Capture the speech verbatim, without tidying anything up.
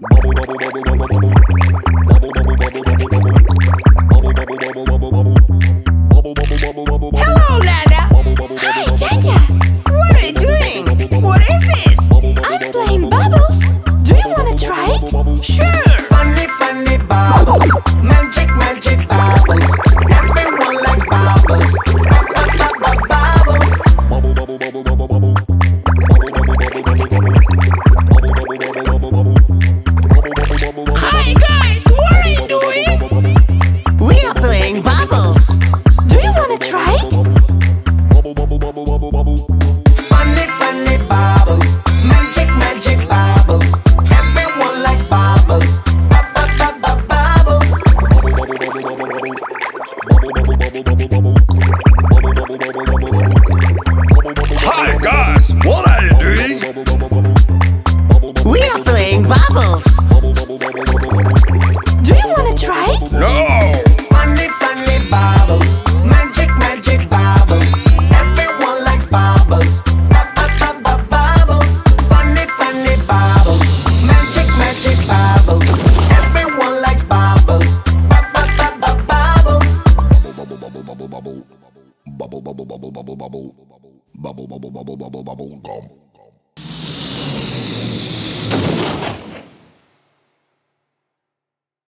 Hello, Lya-Lya. Hi, Chacha. What are you doing? What is this? I'm playing bubbles. Do you want to try it? Sure. Funny, funny bubbles. Magic, magic bubbles. Everyone likes bubbles. Bubbles. Hi, guys. What are you doing? We are playing bubbles. Do you want to try it? Funny, funny bubbles. Magic, magic bubbles. Everyone likes bubbles. Bubbles. Hi guys, what are you doing? We are playing bubbles. Do you want to try it? No! Funny, funny bubbles. Magic, magic bubbles. Everyone likes bubbles. Bubbles. Funny, funny bubbles. Magic, magic bubbles. Everyone likes bubbles. Bubbles. Bubble bubble bubble bubble bubble bubble bubble bubble bubble bubble bubble bubble bubble bubble bubble gum.